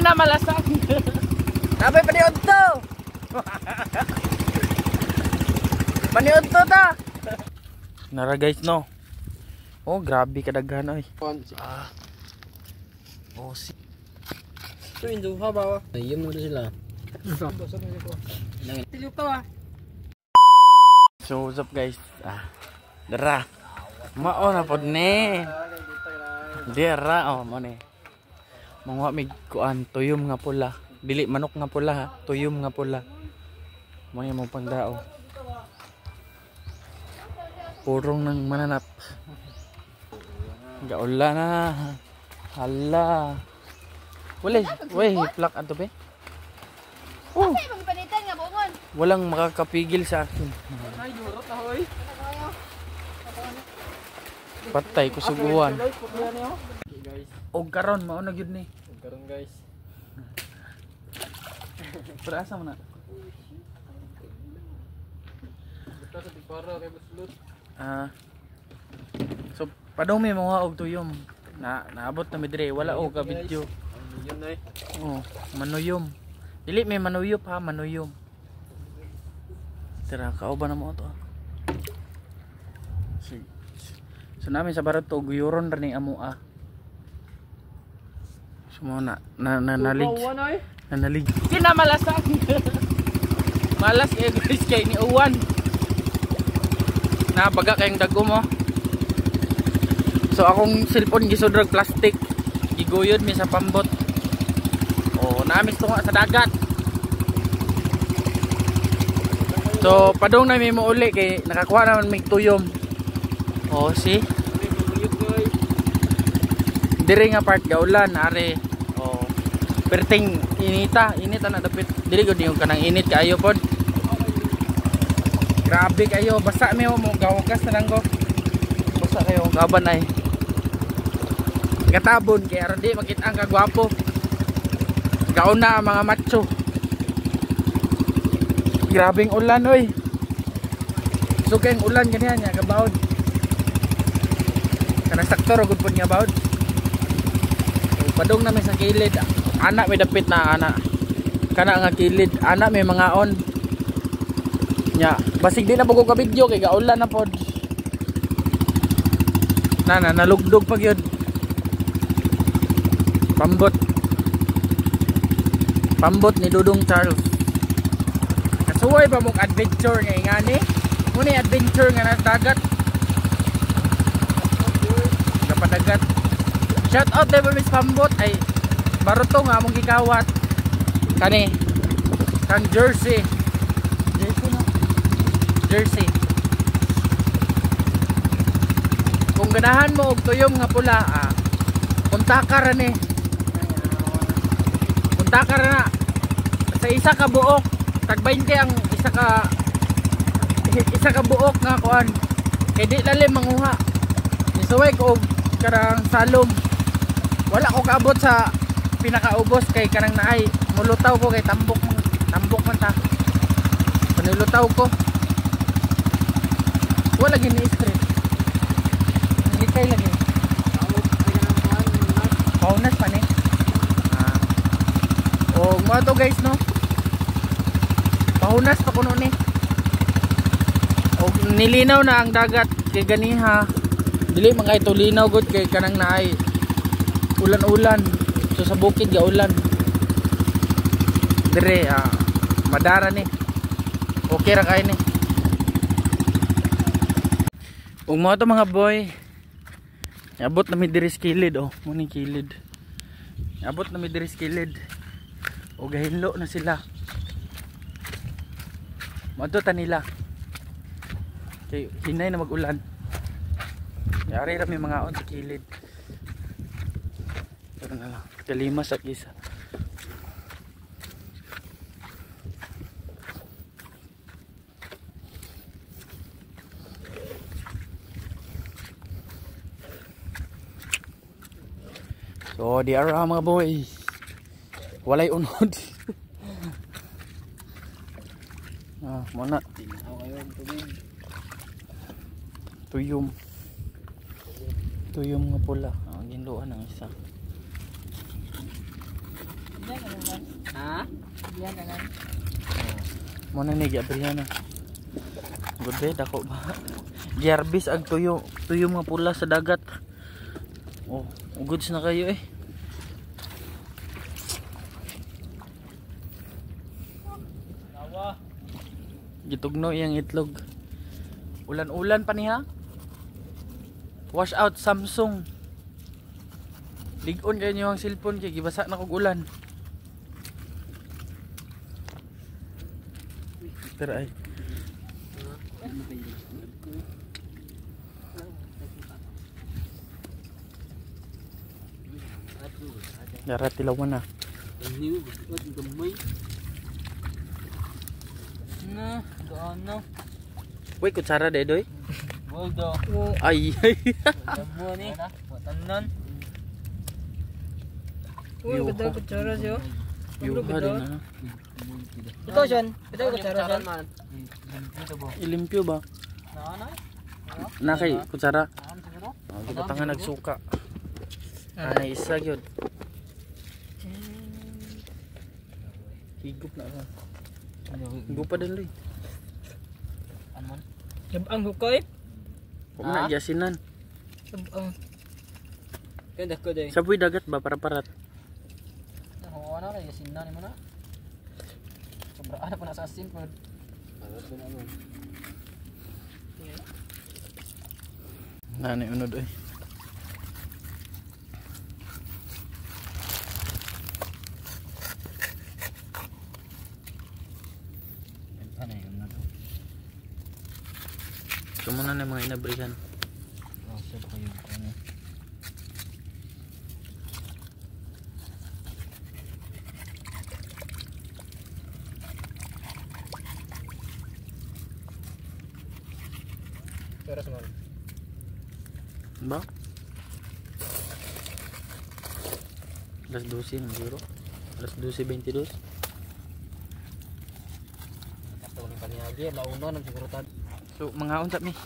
Kinamalasan. Sabi paniod to. Paniod to ta. Nara guys no. Oh grabe kadaghan oy. Oh si. Ito yung duha ba? Ayun mo sila. Tilip to ah. So what's up guys? Dara. Mao na pod ne. Dara oh mo ne. Mga mig kuan tuyom nga pula. Dili manok nga pula ha. Tuyom nga pula. Mo yung pangdao. Purong ng mananap. Gaula na. Hala. Wala, plak ato be. Oh. Kasi magpanitan nga bungon. Walang makakapigil sa akin. Ay, durot na hoy. Patay ko suguhan. Okay guys. Og karon mao na gyud ni. Karon guys. Pero asa man na? Basta sa tigpara kay Buslut. So padong may mga og tuyom. Naabot na mi dire, wala og ka video. Yun ay. Oh, manuyom. Dili may manuyop ha, manuyom. Tara, kauban na mo to. So namin sa barat to guyuron ra ning amua. So mo nalig. Nanalig. Kinamalasan. Malas kay guys kay ni uwan. Nabaga kayong dago mo. So akong cellphone gisudrag plastic. Giguyod mi sa pambot. Oh, namis tunga sa dagat. So padong na mi mo uli kay nakakuha naman mig tuyom. Oh, si. Dire nga part gaulan are. Oh. Perting inita na dapit. Dili gud yung kanang init kaayo pod. Grabe kayo, basta mi mo gawagas na lang ko. Basta kayo kaban ay. Katabon kay aron di makita ang kagwapo. Gauna mga macho. Grabing ulan oy. So kayong ulan ganyan nya kabaod. Kana sakto ra gud pod nga baod. Padong namin sa kilid. Anak may dapit na anak. Kana nga kilid, anak may mga on. Nya, basig di na bugo ka video kay gaulan na pod. Nalugdog pag yun. Pambot ni Dudong Charles. Kasuway pa mong adventure nga ingani. Muna adventure nga na dagat. Kapadagat. Shout out day ba Miss Pambot ay baruto nga among gikawat. Kani kan Jersey. Jersey. Kung ganahan mo og tuyom nga pula, punta ka ra ni. Punta ka ra na. Sa isa ka buok, tag 20 ang isa ka buok nga kuan. Kay di lalim manguha. Nisuway ko og karang salom. Wala ko kaabot sa pinakaubos kay kanang naay. Mulutaw ko kay tambok man ta. Panilutaw ko. Wala gini straight. Hikay lagi. Paunas pa ni. Oh, mo to guys no. Paunas pa kuno ni. Og nilinaw na ang dagat kay ganiha. Dili man kay tulinaw gud kay kanang naay. Ulan-ulan. So sa bukid ga ulan. Dire madara ni. Okay ra kay ni. Ug mo to mga boy. Abot na mi diri sa kilid oh, muni kilid. Abot na mi diri sa kilid. O gahinlo na sila. Madto ta nila. Kay hinay na mag-ulan. Yari ra mi mga on sa kilid. Pero na lang, kalima sa isa. So di ara mga boy. Walay unod. Mana? Tuyom. Tuyom nga pula. Ginluan ang isa. Ha? Diyan na lang. Mo na ni Gabriela. Good day dako ba. Giarbis ag tuyo mga pula sa dagat. Oh, goods na kayo eh. Tawa. Gitugno iyang itlog. Ulan-ulan pa niya. Wash out Samsung. Ligon kayo niyo ang cellphone kay gibasa na kog ulan. Pero ay Darat tilawan na. Ano? Ba't gamay? Na, gaano? Uy, kutsara dedoy. Wag daw. Ay. Damo ni. Matanan. Uy, ganda kutsara siya. Yuha din na. Ito siyan. Ito kutsara siyan. Ilimpyo ba? Na kay kutsara. Oh, gibutangan nagsuka. Ana isa gyud. Higup na ako. Higup pa din loy. Aman. Ang hukay? Kung na yasinan. Ang. Kaya ko day. Sa buhay dagat ba para parat? Oo na kay yasinan mo na. Sobra ana pa na sa asin pod. Parat na ano. Nani unod oy. Muna na mga inabrihan. Oh, sir kayo ano. Pero sa mana? Ba? Alas 12 ng biro. Alas 12:22. Kato ni paniagi, launo nang siguro tad. So, mga unta mi.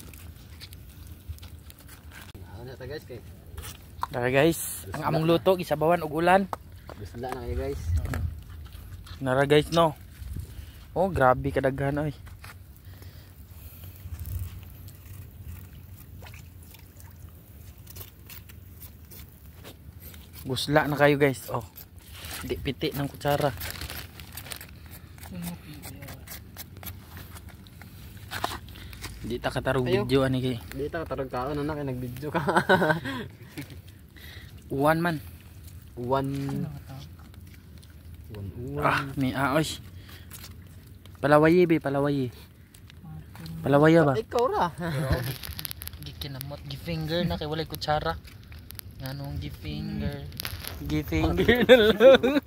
Ano ta guys kay? Tara guys, ang among luto gisabawan og ulan. Bisla na kayo guys. Nara guys no. Oh, grabe kadaghan oy. Busla na kayo guys. Oh. Di piti ng kutsara. Di ta katarog video ani kay. Di ta katarog kaon na kay nag-video ka. Uwan man. Uwan. Ah, may oy. Palawayi be, palawayi. Palawaya ba? Ikaw ra. Gikinamot, gi-finger na kay walay kutsara. Nganong gi-finger? Gi-finger na lang.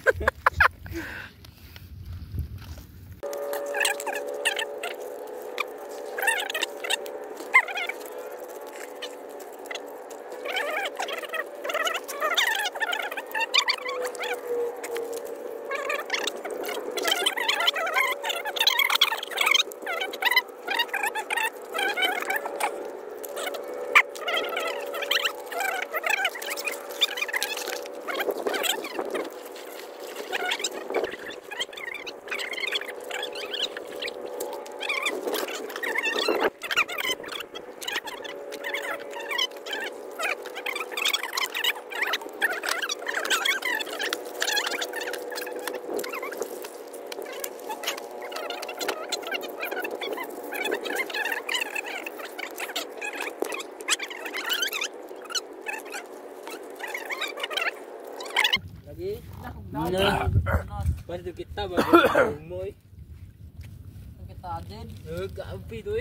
Pwede kita ba? Moy. Kita din. Gaapi doy.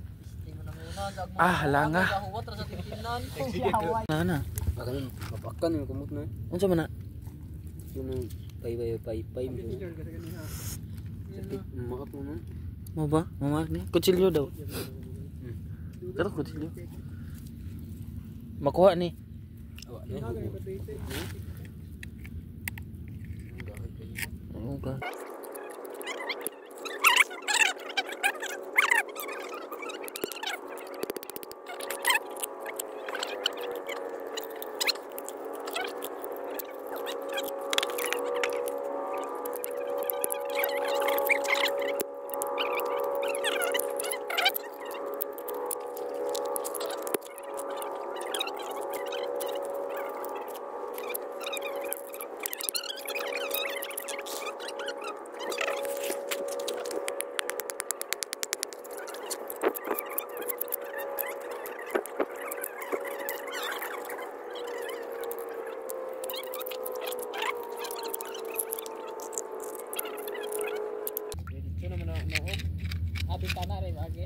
Ah, langa. Nana. Akan mapakan yung kumot na. Unsa man na? Yung pay mo. Sakit makat mo na. Mo ba? Mama ni kutsilyo daw. Pero kutsilyo. Makuha ni. Awa Okay. Bintana rin lagi.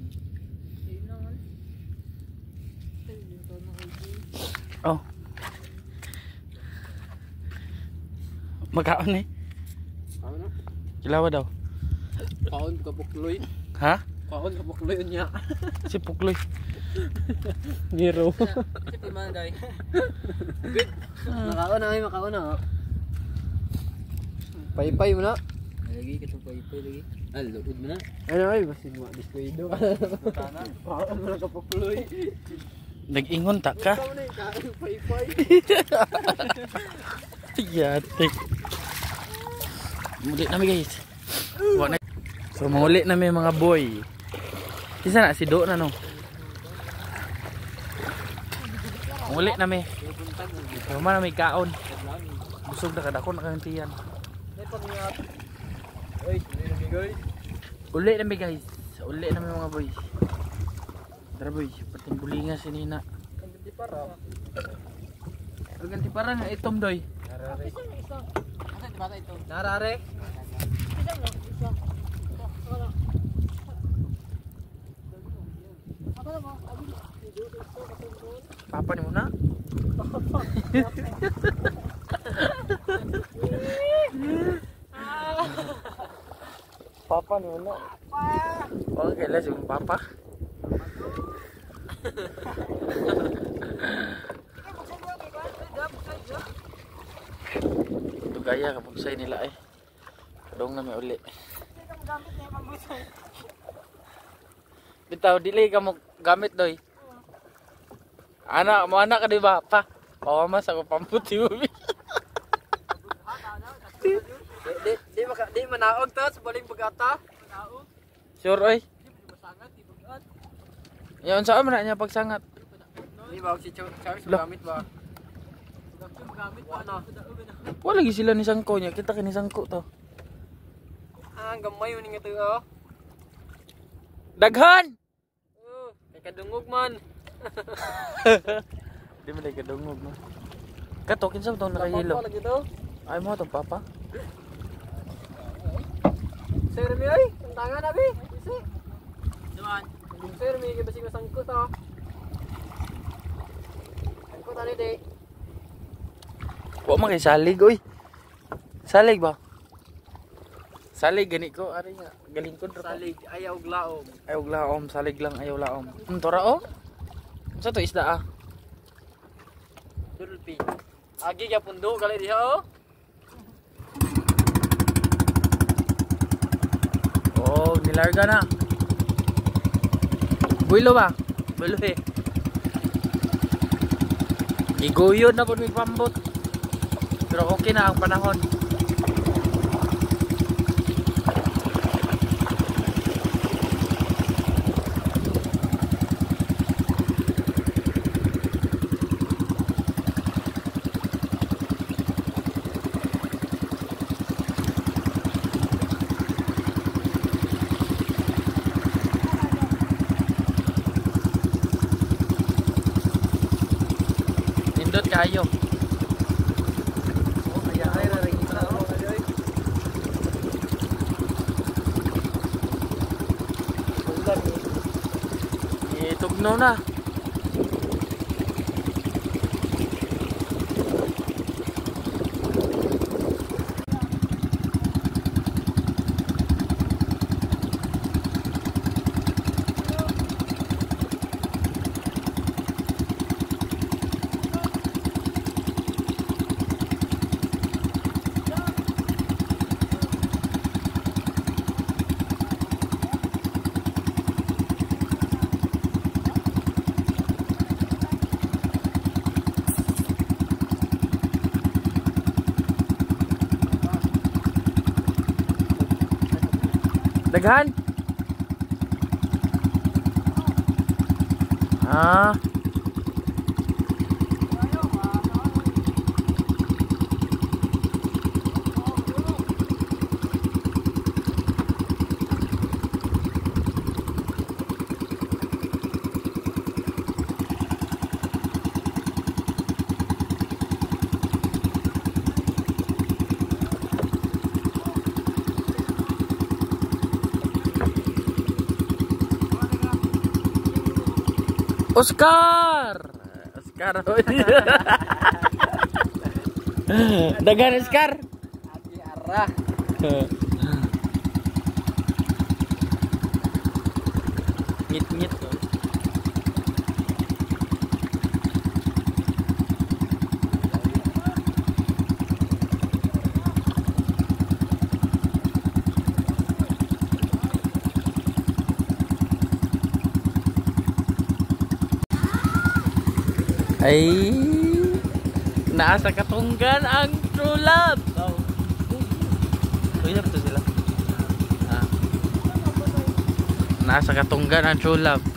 Oh. Magkaon eh. Kaon na. Kilawa daw. Kaon ka pukloy. Ha? Kaon ka pukloy niya. Si Pukloy. Niro. Si Piman day. Good. Makaon na ay makaon na. Pay-pay mo na. Lagi ka pay-pay lagi. Luod mo na. Ano ay basin mo diskwado ka. Tana. Kaon mo na ka pukloy. Nag-ingon ta ka. Kaon na kaon pay-pay. Yate. Muli na mi guys. So muli na mi mga boy. Isa na si Do na no. Muli na mi. Tama na may kaon. Busog na kadako na kantiyan. Uli na mi guys. Uli na mi mga boy. Tara boy, pating bulinga si Nina. Ganti para. Ganti para nga itom doy. Narare. Asa di bata ito? Narare. Papa ni mo na. Papa ni mo na. Okay, let's go papa. Ito gaya kapag sa'yo nila eh. Kadong na may uli. Bitaw, dili ka mo gamit doy. Anak, mo anak ka diba pa? Pawamas ako pamputi mo. Di manaog to sa baling pagata. Sure oy. Yan saan man niya pagsangat. Di ba si Charles Lah. gamit ba? Gamit ba na? Wala lagi sila ni sangko niya. Kita kini sangko to. Ah, gamay yun nga to oh. Daghan. Kay kadungog man. Di mo lagi kadungog no. Kato kinsa to nakahilo. Lagi to. Ay mo to papa. Sir mi ay, tangan na bi. Isi. Duan. Sir mi kay basig sangkot to. Sangkot ani de. Wa man kay salig oy. Salig ba? Salig gani ko ari nga galing ko Salig ayaw og laom. Ayaw laom, salig lang ayaw laom. Tora oh. Sa to isda ah. Dulpi. Agi ka pundo gali diha oh. Oh, nilarga na. Builo ba? Builo eh. Iguyod na po may pambot. Pero okay na ang panahon. Nindot kayo. Kaya ay ra rin kita oh kali oy. Ulan ni. Itugno na. Daghan. Ah. Oscar! Oscar. Dagan Oscar. Ati arah. Ngit-ngit tuh. Ay, nasa katunggan ang true love. Oh. True love to sila. Ah. Nasa katunggan ang true love.